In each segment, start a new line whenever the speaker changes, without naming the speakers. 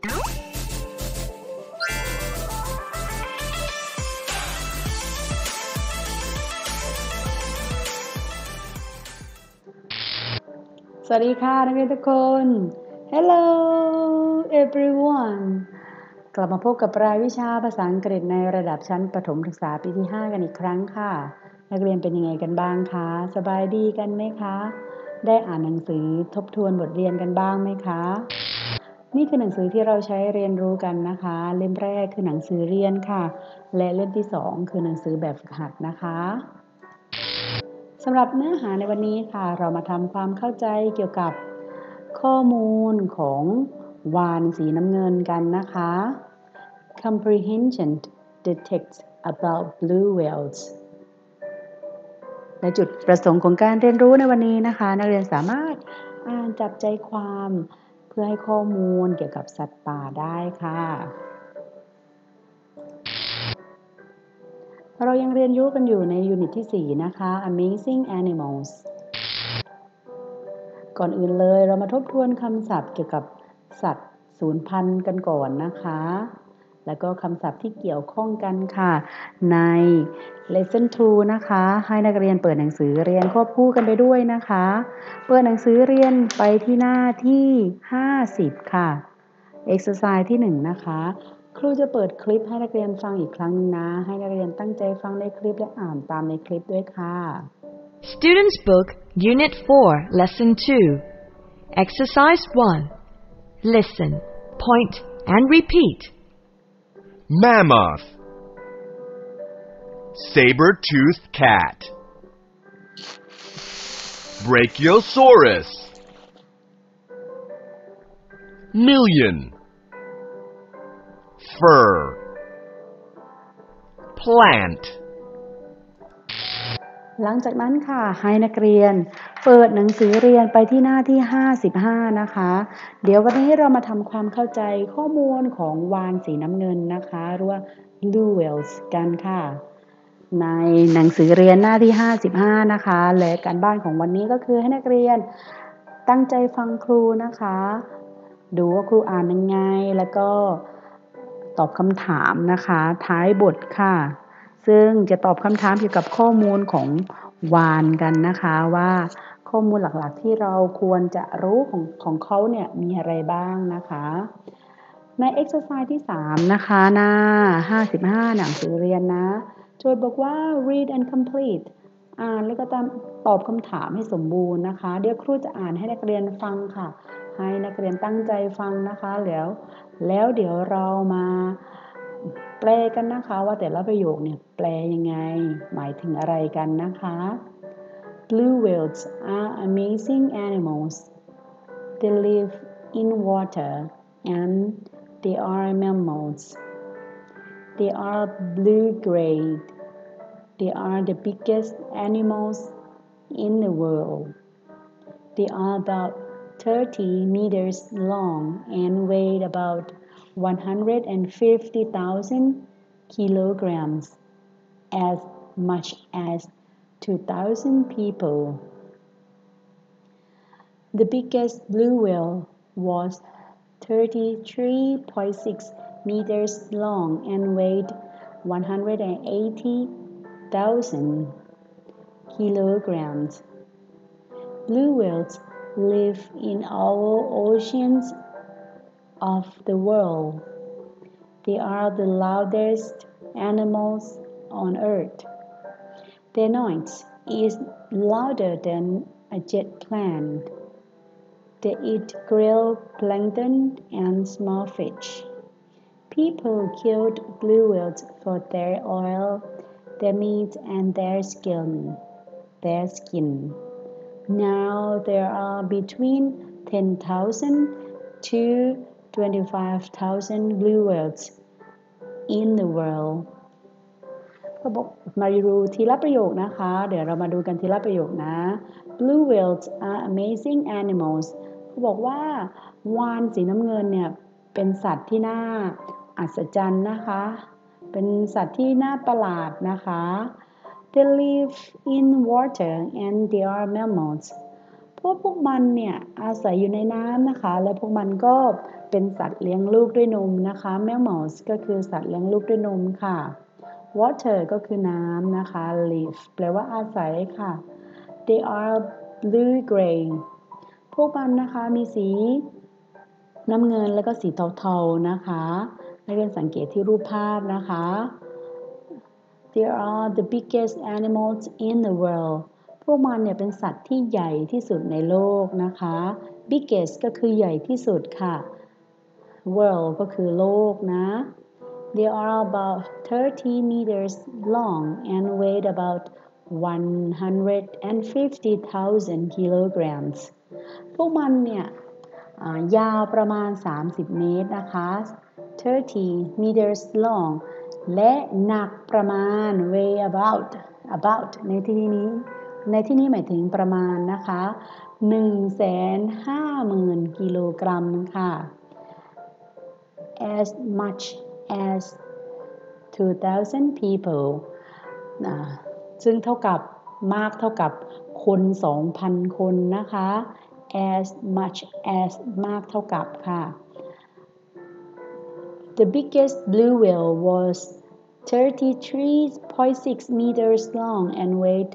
สวัสดีค่ะนักเรียนทุกคน Hello everyone กลับมาพบกับรายวิชาภาษาอังกฤษในระดับชั้นประถมศึกษาปีที่5กันอีกครั้งค่ะนักเรียนเป็นยังไงกันบ้างคะสบายดีกันไหมคะได้อ่านหนังสือทบทวนบทเรียนกันบ้างไหมคะนี่คือหนังสือที่เราใช้เรียนรู้กันนะคะเล่มแรกคือหนังสือเรียนค่ะและเล่มที่2คือหนังสือแบบฝึกหัดนะคะสำหรับเนื้อหาในวันนี้ค่ะเรามาทำความเข้าใจเกี่ยวกับข้อมูลของวาฬสีน้ำเงินกันนะคะ Comprehension the text about blue whales และจุดประสงค์ของการเรียนรู้ในวันนี้นะคะนักเรียนสามารถอ่านจับใจความเพื่อให้ข้อมูลเกี่ยวกับสัตว์ป่าได้ค่ะเรายังเรียนรู้กันอยู่ในยูนิตที่4นะคะ Amazing Animals ก่อนอื่นเลยเรามาทบทวนคำศัพท์เกี่ยวกับสัตว์สูญพันธุ์กันก่อนนะคะแล้วก็คำศัพท์ที่เกี่ยวข้องกันค่ะใน Lesson 2 นะคะให้นักเรียนเปิดหนังสือเรียนควบคู่กันไปด้วยนะคะเปิดหนังสือเรียนไปที่หน้าที่50ค่ะ Exercise ที่1นะคะครูจะเปิดคลิปให้นักเรียนฟังอีกครั้งนะให้นักเรียนตั้งใจฟังในคลิปและอ่านตามในคลิปด้วยค่ะ
Students Book Unit 4 Lesson 2 Exercise 1 Listen, point and repeat.
Mammoth, saber-toothed cat, Brachiosaurus, million, fur, plant.
หลังจากนั้นค่ะให้นักเรียนเปิดหนังสือเรียนไปที่หน้าที่55นะคะเดี๋ยววันนี้เรามาทำความเข้าใจข้อมูลของวาฬสีน้ำเงินนะคะหรือว่า blue whales กันค่ะในหนังสือเรียนหน้าที่55นะคะและการบ้านของวันนี้ก็คือให้นักเรียนตั้งใจฟังครูนะคะดูว่าครูอ่านยังไงแล้วก็ตอบคำถามนะคะท้ายบทค่ะซึ่งจะตอบคำถามเกี่ยวกับข้อมูลของวาฬกันนะคะว่าข้อมูลหลักๆที่เราควรจะรู้ของเขาเนี่ยมีอะไรบ้างนะคะใน exercise ที่3นะคะหน้า55หนังสือเรียนนะโจทย์บอกว่า read and complete อ่านแล้วก็ตอบคำถามให้สมบูรณ์นะคะเดี๋ยวครูจะอ่านให้นักเรียนฟังค่ะให้นักเรียนตั้งใจฟังนะคะแล้วเดี๋ยวเรามาแปลกันนะคะว่าแต่ละประโยคเนี่ยแปลยังไงหมายถึงอะไรกันนะคะ Blue whales are amazing animals. They live in water and they are mammals. They are blue-grayed. They are the biggest animals in the world. They are about 30 meters long and weigh about 150,000 kilograms, as much as 2,000 people. The biggest blue whale was 33.6 meters long and weighed 180,000 kilograms. Blue whales live in all oceans of the world. They are the loudest animals on earth. Their noise is louder than a jet plane. They eat krill, plankton, and small fish. People killed blue whales for their oil, their meat, and their skin. Now there are between 10,000 to 25,000 blue whales in the world. ก็บอกมาดูทีละประโยคนะคะเดี๋ยวเรามาดูกันทีละประโยคนะ Blue whales are amazing animals เขาบอกว่าวาฬสีน้ำเงินเนี่ยเป็นสัตว์ที่น่าอัศจรรย์นะคะเป็นสัตว์ที่น่าประหลาดนะคะ They live in water and they are mammals พราะพวกมันเนี่ยอาศัยอยู่ในน้ำนะคะและพวกมันก็เป็นสัตว์เลี้ยงลูกด้วยนมนะคะ mammals ก็คือสัตว์เลี้ยงลูกด้วยนมค่ะ water ก็คือน้ำนะคะ live แปลว่าอาศัยค่ะ they are blue gray พวกมันนะคะมีสีน้ำเงินแล้วก็สีเทาๆนะคะนักเรียนสังเกตที่รูปภาพนะคะ They are the biggest animals in the world พวกมันเนี่ยเป็นสัตว์ที่ใหญ่ที่สุดในโลกนะคะ biggest ก็คือใหญ่ที่สุดค่ะ world ก็คือโลกนะ They are about 30 meters long and weigh about 150,000 kilograms พวกมันเนี่ยยาวประมาณ30 เมตรนะคะ30 meters long และหนักประมาณ weigh about ในที่นี้หมายถึงประมาณนะคะ 150,000 กิโลกรัมค่ะ as much as 2,000 people ซึ่งเท่ากับมากเท่ากับคน 2,000 คนนะคะ as much as มากเท่ากับค่ะ The biggest blue whale was 33.6 meters long and weighed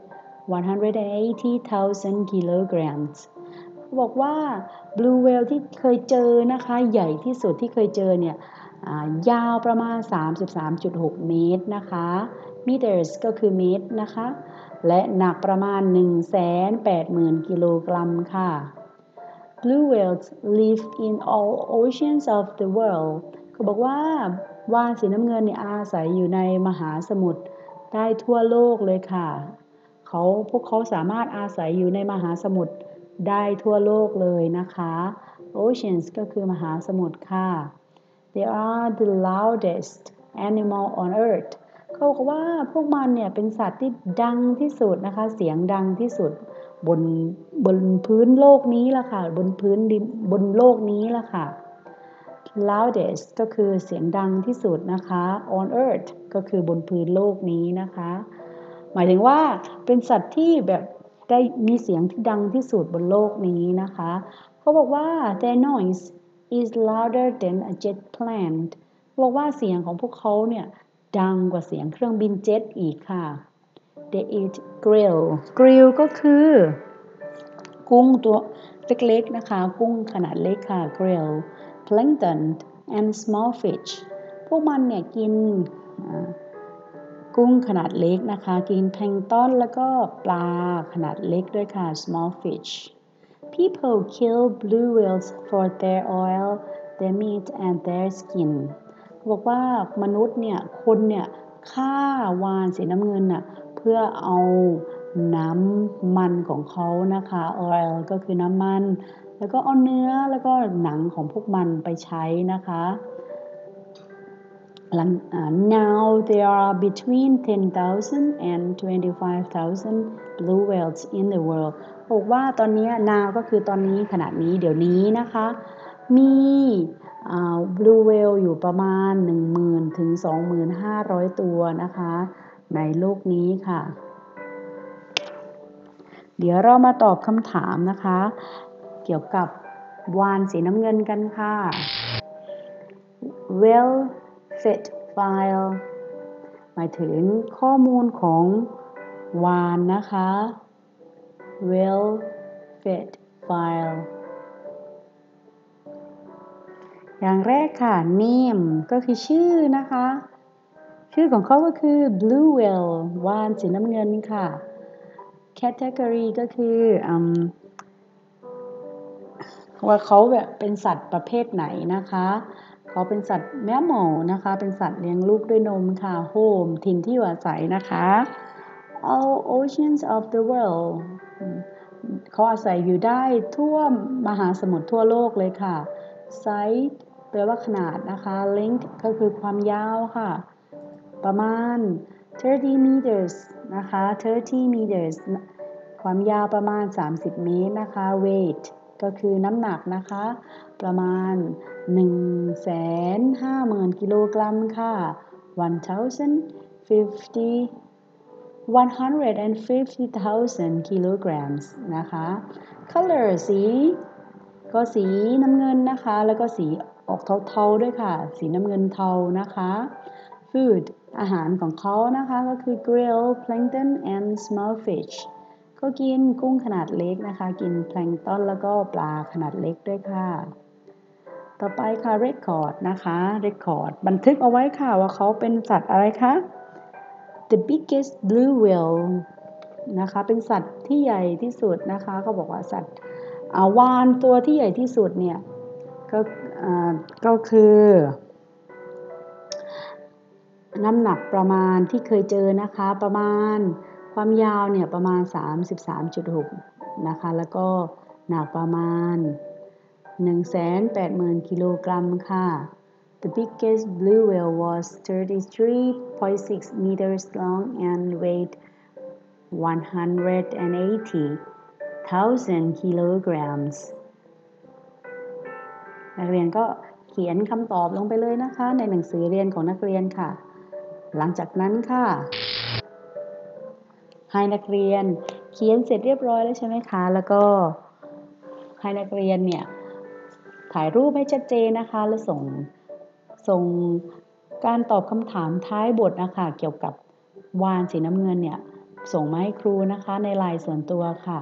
180,000 kilograms บอกว่า blue whale ที่เคยเจอนะคะใหญ่ที่สุดที่เคยเจอเนี่ยยาวประมาณ 33.6 เมตรนะคะ meters ก็คือเมตรนะคะและหนักประมาณ 180,000 กิโลกรัมค่ะ Blue whales live in all oceans of the world เขาบอกว่าวาฬสีน้ำเงินเนี่ยอาศัยอยู่ในมหาสมุทรได้ทั่วโลกเลยค่ะพวกเขาสามารถอาศัยอยู่ในมหาสมุทรได้ทั่วโลกเลยนะคะ Oceans ก็คือมหาสมุทรค่ะ They are the loudest animal on earth เขาบอกว่าพวกมันเนี่ยเป็นสัตว์ที่ดังที่สุดนะคะเสียงดังที่สุดบนพื้นโลกนี้ล่ะค่ะบนพื้นดินบนโลกนี้ล่ะค่ะ loudest ก็คือเสียงดังที่สุดนะคะ on earth ก็คือบนพื้นโลกนี้นะคะหมายถึงว่าเป็นสัตว์ที่แบบได้มีเสียงที่ดังที่สุดบนโลกนี้นะคะเขาบอกว่า their noise is louder than a jet plane บอกว่าเสียงของพวกเขาเนี่ยดังกว่าเสียงเครื่องบินเจ็ตอีกค่ะ They eat krill ก็คือกุ้งตัวเล็กๆนะคะกุ้งขนาดเล็กค่ะ krill plankton and small fish พวกมันเนี่ยกินกุ้งขนาดเล็กนะคะกินแพลงก์ต้นแล้วก็ปลาขนาดเล็กด้วยค่ะ small fish People kill blue whales for their oil, their meat and their skin บอกว่ามนุษย์เนี่ยคนเนี่ยฆ่าวาฬสีน้ำเงินน่ะเพื่อเอาน้ำมันของเขานะคะ oil ก็คือน้ำมันแล้วก็เอาเนื้อแล้วก็หนังของพวกมันไปใช้นะคะ Now there are between 10,000 and 25,000 blue whales in the world บอกว่าตอนนี้ now ก็คือตอนนี้ขณะนี้เดี๋ยวนี้นะคะมีblue whale อยู่ประมาณ 10,000 ถึง 25,000 ตัวนะคะในโลกนี้ค่ะเดี๋ยวเรามาตอบคำถามนะคะเกี่ยวกับวาฬสีน้ำเงินกันค่ะ well fit file หมายถึงข้อมูลของวาฬนะคะ well fit file อย่างแรกค่ะ name ก็คือชื่อนะคะชื่อของเขาก็คือ blue whale วาฬสีน้ำเงินค่ะ category ก็คือว่าเขาแบบเป็นสัตว์ประเภทไหนนะคะเขาเป็นสัตว์ mammal นะคะเป็นสัตว์เลี้ยงลูกด้วยนมค่ะ home ถิ่นที่อยู่อาศัยนะคะ all oceans of the world เขาอาศัยอยู่ได้ทั่วมหาสมุทรทั่วโลกเลยค่ะ size แปลว่าขนาดนะคะ length ก็คือความยาวค่ะประมาณ30 meters นะคะ30 meters ความยาวประมาณ30 เมตรนะคะ weight ก็คือน้ำหนักนะคะประมาณ 150,000 กิโลกรัมค่ะ1,050 150,000 kilograms นะคะ color สีก็สีน้ำเงินนะคะแล้วก็สีออกเทาๆด้วยค่ะสีน้ำเงินเทานะคะ food อาหารของเขานะคะก็คือ grill plankton and small fish ก็กินกุ้งขนาดเล็กนะคะกินแพลงก์ต้นแล้วก็ปลาขนาดเล็กด้วยค่ะต่อไปค่ะ record นะคะ record บันทึกเอาไว้ค่ะว่าเขาเป็นสัตว์อะไรคะ the biggest blue whale นะคะเป็นสัตว์ที่ใหญ่ที่สุดนะคะเขาบอกว่าสัตว์วาฬตัวที่ใหญ่ที่สุดเนี่ยก็คือน้ำหนักประมาณที่เคยเจอนะคะประมาณความยาวเนี่ยประมาณ 33.6 นะคะแล้วก็หนักประมาณ 180,000 กิโลกรัมค่ะ The biggest blue whale was 33.6 meters long and weighed 180,000 kilograms นักเรียนก็เขียนคำตอบลงไปเลยนะคะในหนังสือเรียนของนักเรียนค่ะหลังจากนั้นค่ะให้นักเรียนเขียนเสร็จเรียบร้อยแล้วใช่ไหมคะแล้วก็ให้นักเรียนเนี่ยถ่ายรูปให้ชัดเจนนะคะแล้วส่งการตอบคำถามท้ายบทนะคะเกี่ยวกับวาฬสีน้ำเงินเนี่ยส่งมาให้ครูนะคะในไลน์ส่วนตัวค่ะ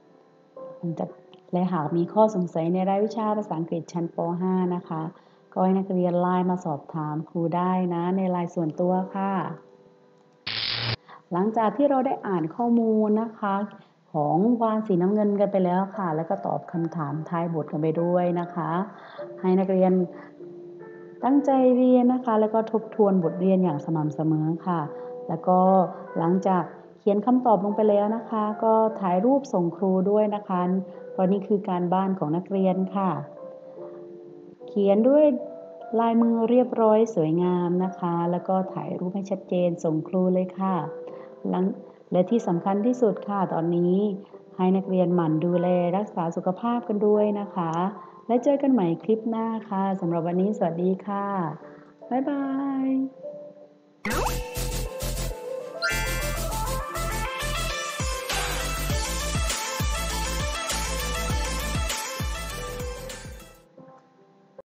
และหากมีข้อสงสัยในรายวิชาภาษาอังกฤษชั้นป .5 นะคะก็ให้นักเรียนไลน์มาสอบถามครูได้นะในไลน์ส่วนตัวค่ะหลังจากที่เราได้อ่านข้อมูลนะคะของวาฬสีน้ำเงินกันไปแล้วค่ะแล้วก็ตอบคำถามท้ายบทกันไปด้วยนะคะให้นักเรียนตั้งใจเรียนนะคะแล้วก็ทบทวนบทเรียนอย่างสม่ำเสมอค่ะแล้วก็หลังจากเขียนคำตอบลงไปแล้วนะคะก็ถ่ายรูปส่งครูด้วยนะคะเพราะนี่คือการบ้านของนักเรียนค่ะเขียนด้วยลายมือเรียบร้อยสวยงามนะคะแล้วก็ถ่ายรูปให้ชัดเจนส่งครูเลยค่ะและที่สำคัญที่สุดค่ะตอนนี้ให้นักเรียนหมั่นดูแลรักษาสุขภาพกันด้วยนะคะและเจอกันใหม่คลิปหน้าค่ะสำหรับวันนี้สวัสดีค่ะบ๊ายบาย